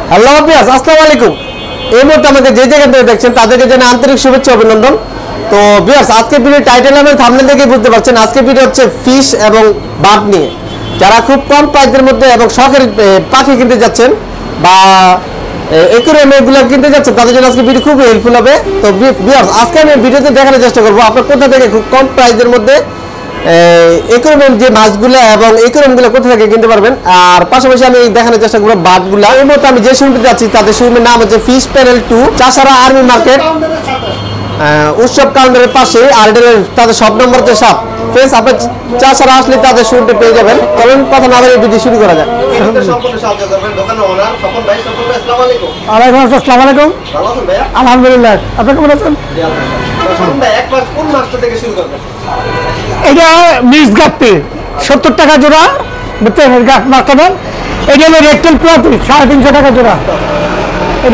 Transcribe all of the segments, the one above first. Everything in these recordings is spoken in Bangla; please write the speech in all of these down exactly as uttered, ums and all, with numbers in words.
হ্যালো ভিউয়ার্স, আসসালামু আলাইকুম। এই মুহূর্তে আমাকে যে জায়গা থেকে দেখছেন তাদেরকে জানাই আন্তরিক শুভেচ্ছা অভিনন্দন। তো ভিউয়ার্স, আজকের ভিডিও টাইটেল এবং থাম্বনেল দেখে বুঝতে পারছেন আজকের ভিডিও হচ্ছে ফিশ এবং বার্ড নিয়ে। যারা খুব কম প্রাইসের মধ্যে এবং শখের পাখি কিনতে যাচ্ছেন বা একুরিয়াম এগুলো কিনতে যাচ্ছেন তাদের জন্য আজকে ভিডিও খুব হেল্পফুল হবে। তো ভিউয়ার্স, আজকে আমি ভিডিওতে দেখানোর চেষ্টা করবো আপনার কোথা থেকে খুব কম প্রাইসের মধ্যে একুরিয়াম যে মাছগুলো এবং একুরিয়ামগুলো কোথা থেকে কিনতে পারবেন। আর পাশাপাশি আমি দেখানোর চেষ্টা করবো বার্ডগুলো। এই মুহূর্তে আমি যে শোরুমে যাচ্ছি তাদের শোরুমের নাম হচ্ছে ফিশ প্যানেল টু, চাষারা আর্মি মার্কেট, উৎসব কাউন্টারের পাশে। আর তাদের সব নম্বর হচ্ছে সাত। ফ্রেন্ডস, আপনি চাষারা আসলে তাদের শোরুমে পেয়ে যাবেন। চলুন কথা না বলে ভিডিও শুরু করা যায়। আলহামদুলিল্লাহ, আপনি কেমন আছেন? এটা মিক্স গাপ্পি সত্তর টাকা জোড়া, বুঝছেন? মাছটা নেন। এটা হলো রেকটেল প্লাটি সাড়ে তিনশো টাকা জোড়া। এটা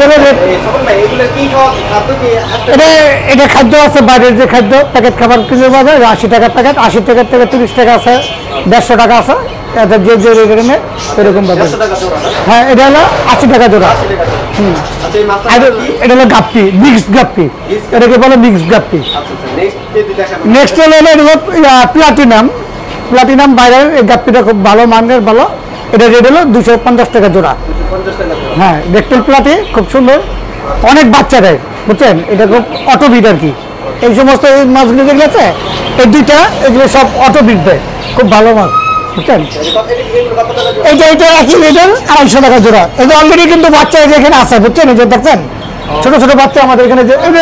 এটা খাদ্য আছে, বাইরের যে খাদ্য প্যাকেট খাবার কিনে পাওয়া যায় আশি টাকার প্যাকেট, আশি টাকার থেকে তিরিশ টাকা আছে, দেড়শো টাকা আছে, যে যে রেগুলেমে এরকম ভাবে। হ্যাঁ, এটা হলো আশি টাকা জোড়া। হুম, এটা হলো গাপ্পি, মিক্স গাপ্পি, এটাকে বলে মিক্স গাপ্পি। নেক্সট হলো প্লাটিনাম। প্লাটিনাম বাইরের এই গাপ্পিটা খুব ভালো মানের, ভালো। এটা রেট হলো দুশো পঞ্চাশ টাকা জোড়া। হ্যাঁ, রেকটেল প্লাটি খুব সুন্দর, অনেক বাচ্চা দেয়, বুঝছেন? এটা খুব অটোবিট আর কি। এই সমস্ত মাছগুলো যেগুলো আছে এই দুইটা, এগুলো সব অটোবিট দেয়, খুব ভালো মাছ, বুঝছেন? এইটা এটা একই রেটের আড়াইশো টাকা জোড়া। এটা অলরেডি কিন্তু বাচ্চা এখানে আছে, বুঝছেন? এই যে দেখছেন ছোট ছোট বাচ্চা আমাদের এখানে, যে এই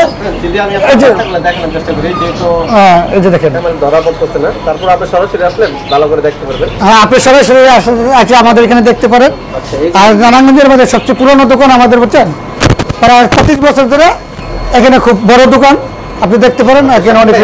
যে দেখেন, হ্যাঁ আপনি সরাসরি আছে আমাদের এখানে দেখতে পারেন। আর নারায়ণগঞ্জের মধ্যে সবচেয়ে পুরনো দোকান আমাদের, বুঝছেন? প্রায় পঁচিশ বছর ধরে এখানে খুব বড় দোকান, আপনি দেখতে পারেন। এখানে অনেক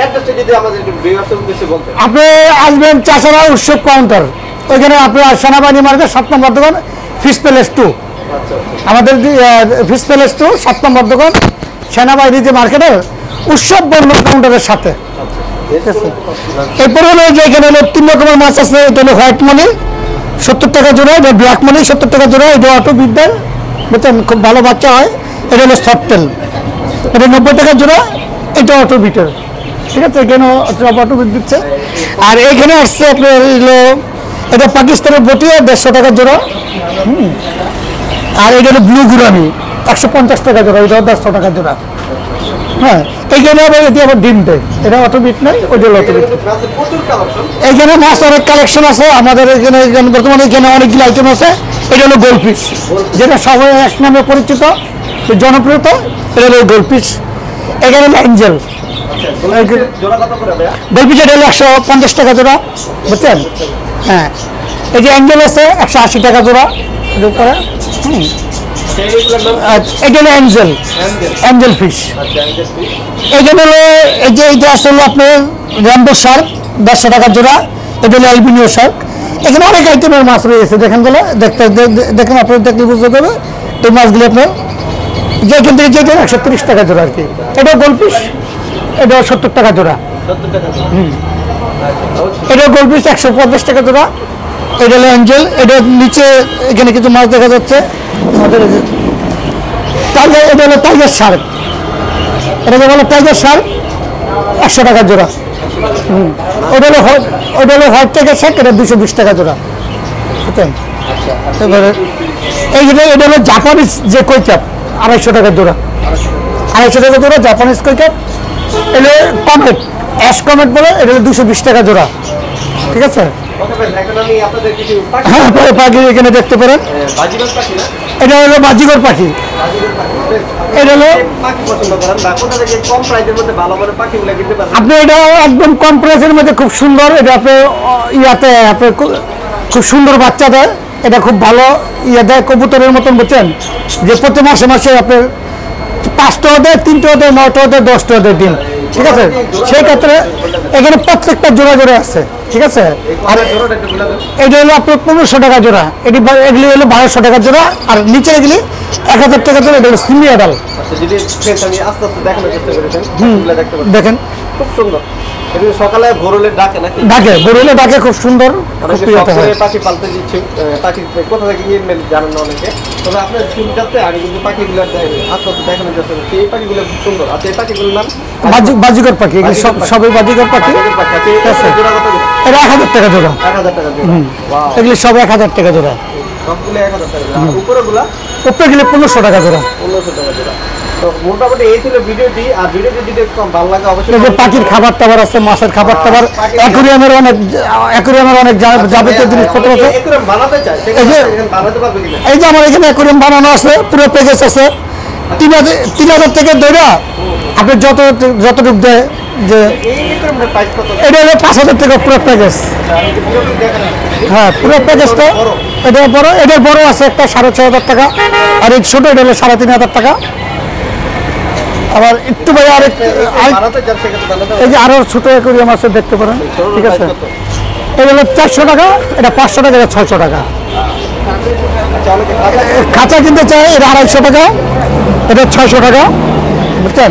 আপনি আসবেন চাষারা উৎসব কাউন্টার, ওইখানে আপনি সেনাবাহিনী মার্কেট সাত নম্বর দোকান, ফিশ প্যালেস টু। আমাদের ফিশ প্যালেস টু সাত নম্বর দোকান, সেনাবাহিনী যে মার্কেটের উৎসব বর্ণ কাউন্টারের সাথে। এরপরে হলো যে এখানে হলো তিন রকমের মাছ আছে। এটা হলো হোয়াইট মানি সত্তর টাকা জোড়া, এটা ব্ল্যাক মানি সত্তর টাকা জোড়া, এটা অটো বিদ্যার, বুঝছেন? খুব ভালো বাচ্চা হয়। এটা হলো সফটেল, এটা নব্বই টাকা জোড়া, এটা অটো বিটার, ঠিক আছে? এখানে অটো বিট দিচ্ছে। আর এখানে আসছে আপনার হলো এটা পাকিস্তানের বটিয়া, দেড়শো টাকা জোড়া। হুম, আর এটা হলো ব্লু গুরামি একশো পঞ্চাশ টাকা জোড়া, এটা দেড়শো টাকা জোড়া। হ্যাঁ, এইখানে আবার এটি আবার ডিম দেয়, এটা অটোবিট নয়, ওইটা হলো অটোবিট। এইখানে মাছ অনেক কালেকশন আছে আমাদের এখানে, বর্তমানে এখানে অনেকগুলো আইটেম আছে। এটা হলো গোল্ডফিশ, যেটা সবাই এক নামে পরিচিত, জনপ্রিয়তা। এটা হলো গোল্ডফিশ। এখানে হলো অ্যাঞ্জেল, গোল্ডফিশ এটা হলো একশো পঞ্চাশ টাকা জোড়া, বুঝছেন? হ্যাঁ, এই যে অ্যাঞ্জেল আছে একশো আশি টাকা জোড়া। করে হুম, এটা হলো অ্যাঞ্জেল, অ্যাঞ্জেল ফিশ। এখানে হলো এই যে এইটা আসলে আপনার র্যাম্বো শার্ক, দেড়শো টাকা জোড়া। এটা হলো অ্যালবিনিও শার্ক। এখানে অনেক আইটেমের মাছ রয়েছে, দেখেন গেলে দেখতে দেখেন, আপনার দেখলে বুঝতে পারবে এই মাছগুলো আপনার যেখান থেকে যেটা একশো তিরিশ টাকা জোড়া আর কি। এটা গোল্ডফিশ, এটা সত্তর টাকা জোড়া। হুম, এটা গোল্ডফিশ একশো পঞ্চাশ টাকা জোড়া। এটা হলো অ্যাঞ্জেল। এটা নিচে এখানে কিছু মাছ দেখা যাচ্ছে আমাদের। টাইগার, এটা হলো টাইগার শার্ক, এটাকে বলো টাইগার শার্ক, একশো টাকা জোড়া। হুম, ওটা হলো ওটা হলো হোয়াইট টাইগার শার্ক, এটা দুশো বিশ টাকা জোড়া, বুঝছেন? এবারে এইগুলো এটা হলো জাপানিজ যে কৈকাপ, আড়াইশো টাকা জোড়া, আড়াইশো টাকা জোড়া জাপানিজ কৈকাপ। এটা কমেট, অ্যাশ কমেট বলে, এটা হলো দুশো বিশ টাকা জোড়া, ঠিক আছে? হ্যাঁ, পাখি এখানে দেখতে পারেন। এটা হলো বাজিগর পাখি। এটা হলো আপনি এটা একদম কম প্রাইসের মধ্যে খুব সুন্দর। এটা আপনি ইয়াতে আপনি খুব সুন্দর বাচ্চা দেয়, এটা খুব ভালো ইয়ে দেয়, কবুতরের মতন, বুঝছেন? যে প্রতি মাসে মাসে আপনার পাঁচটাও দেয়, তিনটাও দেয়, নয়টাও দেয়, দশটাও দেয় ডিম, ঠিক আছে? সেই ক্ষেত্রে এখানে প্রত্যেকটা জোড়া জোড়া আছে, ঠিক আছে? আর এটা হলো আপনার পনেরোশো টাকা জোড়া, এটি এগুলি হলো বারোশো টাকা জোড়া। আর নিচে এগুলি এক হাজার টাকা জোড়া। এটা হলো সিমি আডাল। দেখেন খুব সুন্দর। এটা সকালে ভোর হলে ডাকে নাকি? ডাকে, ভোর হলে ডাকে, খুব সুন্দর। অনেকে শখ করে পাখি পালতে দিচ্ছে, পাখি কোথা থেকে কিনবেন জানেন না অনেকে। তবে আপনার সুবিধাতে আমি কিন্তু পাখিগুলো আস্তে দেখানোর চেষ্টা করছি। এই পাখিগুলো খুব সুন্দর। আচ্ছা, এই পাখিগুলোর নাম বাজিকর পাখি, এগুলো সব সবই বাজিকর পাখি। এটা এক হাজার টাকা জোড়া। এক হাজার টাকা জোড়া। এগুলো সব এক হাজার টাকা জোড়া। সবগুলো এক হাজার টাকা জোড়া। উপরেগুলা উপরে গেলে পনেরোশো টাকা জোড়া। পনেরোশো টাকা জোড়া। তো মোটামুটি এই ছিল ভিডিওটি। আর ভিডিওটি যদি কম ভালো লাগে অবশ্যই পাখির খাবার টাবার আছে, মাছের খাবার টাবার, অ্যাকুরিয়ামের অনেক অ্যাকুরিয়ামের অনেক যাবতীয় জিনিসপত্র আছে। অ্যাকুরিয়াম বানাতে চাই, বানাতে পারবে কিনা? এই যে আমার এখানে অ্যাকুরিয়াম বানানো আছে, পুরো প্যাকেজ আছে তিন হাজার তিন হাজার থেকে ধরে আপনি যত যতটুকু দেয় যে এটা হলো পাঁচ হাজার টাকা পুরো প্যাকেজ। হ্যাঁ, পুরো প্যাকেজটা এটা বড়, এটার বড় আছে একটা সাড়ে ছয় হাজার টাকা, আর এই ছোট এটা হলো সাড়ে তিন হাজার টাকা। আবার একটু ভাই আরেক এই যে আরো ছোট অ্যাকুরিয়াম আছে, দেখতে পারেন। ঠিক আছে, এটা হলো চারশো টাকা, এটা পাঁচশো টাকা, এটা ছয়শো টাকা। খাঁচা কিনতে চাই, এটা আড়াইশো টাকা, এটা ছয়শো টাকা, বুঝছেন?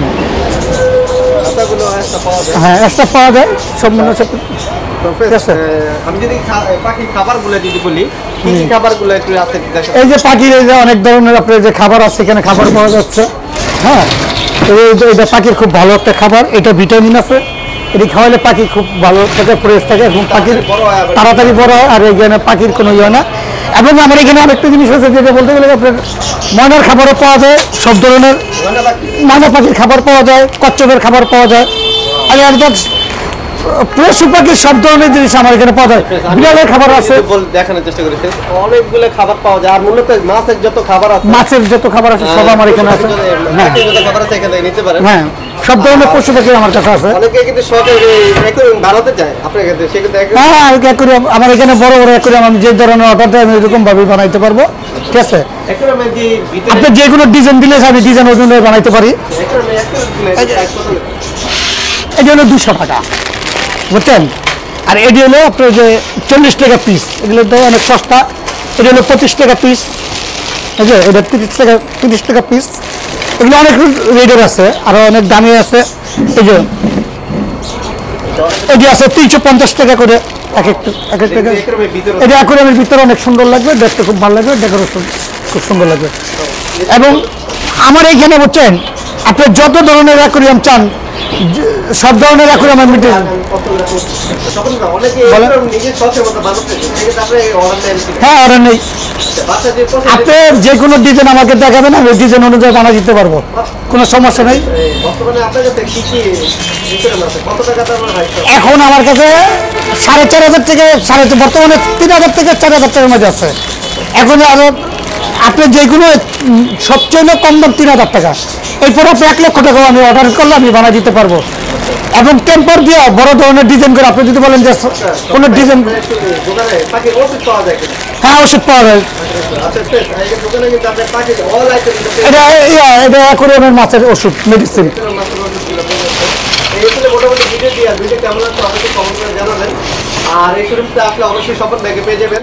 হ্যাঁ, এক্সট্রা পাওয়া যায় সব মনে হচ্ছে। আমি যদি পাখি খাবারগুলো যদি বলি, কি কি খাবারগুলো একটু আছে? এই যে পাখির এই যে অনেক ধরনের আপনার যে খাবার আছে, এখানে খাবার পাওয়া যাচ্ছে। হ্যাঁ, এটা পাখির খুব ভালো একটা খাবার, এটা ভিটামিন আছে, এটি খাওয়ালে পাখি খুব ভালো থাকে, ফ্রেশ থাকে এবং পাখির তাড়াতাড়ি বড় হয়। আর এখানে পাখির কোনো ইয়ে না। এবং আমার এখানে আরেকটা জিনিস আছে, যেটা বলতে গেলে আপনার ময়নার খাবারও পাওয়া যায়, সব ধরনের ময়না পাখির খাবার পাওয়া যায়, কচ্ছপের খাবার পাওয়া যায়। আর একদম পশু পাখির সব ধরনের জিনিস আমার এখানে পাওয়া যায়। বিড়ালের খাবার আছে, দেখানোর চেষ্টা করেছে, অনেকগুলো খাবার পাওয়া যায়। আর মূলত মাছের যত খাবার আছে, মাছের যত খাবার আছে সব আমার এখানে আছে। হ্যাঁ, খাবার আছে এখানে নিতে পারেন। হ্যাঁ, সব ধরনের পশু পাখি আমার কাছে আছে। অনেকে কিন্তু শখে অ্যাকুরিয়াম বানাতে চায় আপনার কাছে, সেক্ষেত্রে হ্যাঁ, অ্যাকুরিয়াম আমার এখানে বড় বড় অ্যাকুরিয়াম, আমি যে ধরনের অর্ডার দেয় আমি এরকম ভাবে বানাইতে পারবো। ঠিক আছে, আপনি যে কোনো ডিজাইন দিলে আমি ডিজাইন অনুযায়ী বানাইতে পারি। এটি হলো দুশো টাকা, বুঝছেন? আর এটি হলো আপনার যে চল্লিশ টাকা পিস, এগুলো তো অনেক সস্তা। এটি হলো পঁচিশ টাকা পিস, ঠিক আছে? এটা তিরিশ টাকা তিরিশ টাকা পিস। এগুলো অনেক রেটের আছে, আরো অনেক দামি আছে। এই যে এটি আছে তিনশো পঞ্চাশ টাকা করে এক এক এক এক টাকা। এটা অ্যাকুরিয়ামের ভিতরে অনেক সুন্দর লাগবে, দেখতে খুব ভালো লাগবে, ডেকোরেশন খুব সুন্দর লাগবে। এবং আমার এইখানে বুঝছেন, আপনি যত ধরনের অ্যাকুরিয়াম চান সব ধরনের অ্যাকুরিয়াম আমি মিটে। হ্যাঁ, অর্ডার নেই। আপনি যে কোনো ডিজাইন আমাকে দেখাবেন, আমি ডিজাইন অনুযায়ী বানা দিতে পারবো, কোনো সমস্যা নেই। এখন আমার কাছে সাড়ে চার হাজার থেকে সাড়ে বর্তমানে তিন হাজার থেকে চার হাজার টাকার মধ্যে আছে। এখন আরো আপনি যে কোনো সবচেয়ে কম দাম তিন হাজার টাকা, এরপর আপনি এক লক্ষ টাকা আমি অর্ডার করলে আমি বানা দিতে পারবো। এবং টেম্পার দিয়ে বড় ধরনের ডিজাইন করে আপনি যদি বলেন যে কোনো ডিজাইন, হ্যাঁ ওষুধ পাওয়া যায়। এটা এটা অ্যাকুরিয়ামের মাছের ওষুধ, মেডিসিন। আর এই শোরুমটা আসলে অবশ্যই সফল ব্যাগে পেয়ে যাবেন।